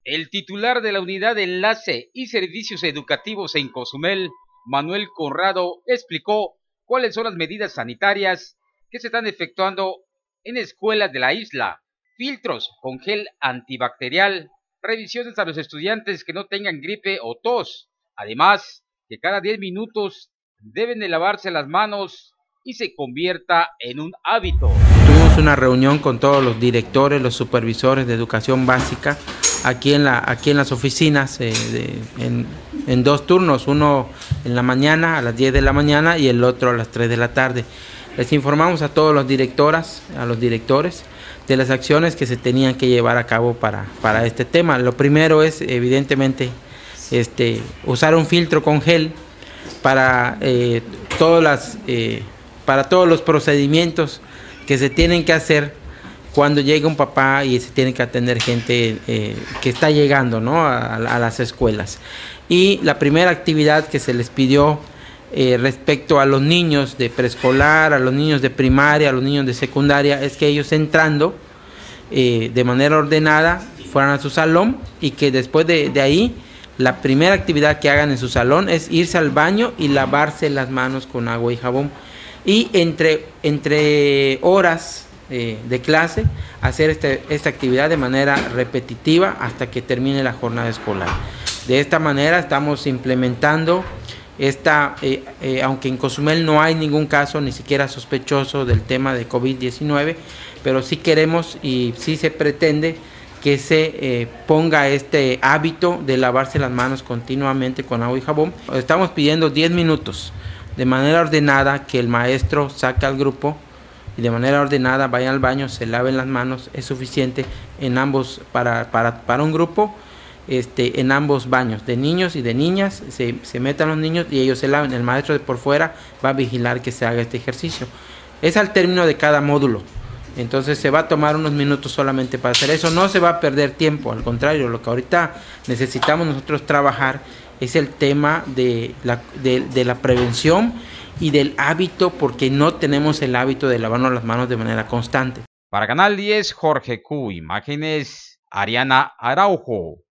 El titular de la Unidad de Enlace y Servicios Educativos en Cozumel, Manuel Conrado, explicó cuáles son las medidas sanitarias que se están efectuando en escuelas de la isla: filtros con gel antibacterial, revisiones a los estudiantes que no tengan gripe o tos, además que cada 10 minutos deben de lavarse las manos y se convierta en un hábito. Tuvimos una reunión con todos los directores, los supervisores de educación básica aquí en las oficinas en dos turnos, uno en la mañana a las 10 de la mañana y el otro a las 3 de la tarde. Les informamos a todos los directoras, a los directores, de las acciones que se tenían que llevar a cabo para este tema. Lo primero es, evidentemente, usar un filtro con gel para todos los procedimientos que se tienen que hacer cuando llega un papá y se tiene que atender gente que está llegando, ¿no?, a las escuelas. Y la primera actividad que se les pidió respecto a los niños de preescolar, a los niños de primaria, a los niños de secundaria, es que ellos entrando de manera ordenada fueran a su salón, y que después de ahí la primera actividad que hagan en su salón es irse al baño y lavarse las manos con agua y jabón. Y entre horas de clase hacer esta actividad de manera repetitiva hasta que termine la jornada escolar. De esta manera estamos implementando aunque en Cozumel no hay ningún caso ni siquiera sospechoso del tema de COVID-19, pero sí queremos y sí se pretende que se ponga este hábito de lavarse las manos continuamente con agua y jabón. Estamos pidiendo 10 minutos de manera ordenada, que el maestro saque al grupo y de manera ordenada vayan al baño, se laven las manos. Es suficiente en ambos, para un grupo, en ambos baños, de niños y de niñas. Se metan los niños y ellos se laven. El maestro de por fuera va a vigilar que se haga este ejercicio. Es al término de cada módulo. Entonces se va a tomar unos minutos solamente para hacer eso. No se va a perder tiempo, al contrario, lo que ahorita necesitamos nosotros trabajar es el tema de la prevención y del hábito, porque no tenemos el hábito de lavarnos las manos de manera constante. Para Canal 10, Jorge Q. Imágenes, Ariana Araujo.